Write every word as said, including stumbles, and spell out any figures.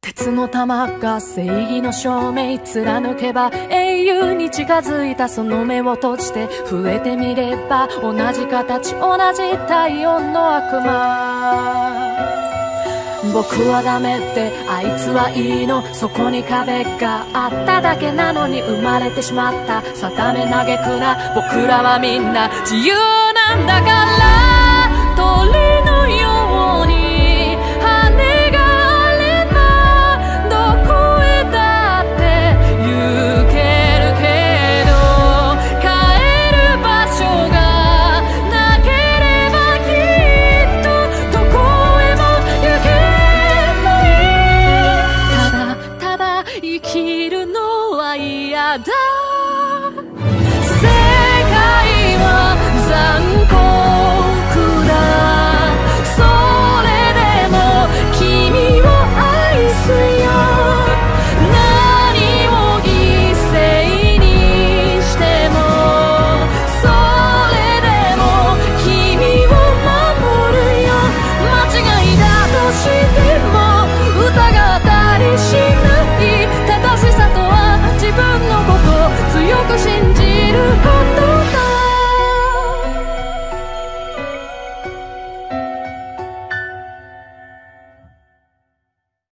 鉄の玉が正義の証明貫けば英雄に近づいたその目を閉じて増えてみれば同じ形同じ体温の悪魔。僕はダメってあいつはいいのそこに壁があっただけなのに生まれてしまった定め嘆くな僕らはみんな自由なんだから鳥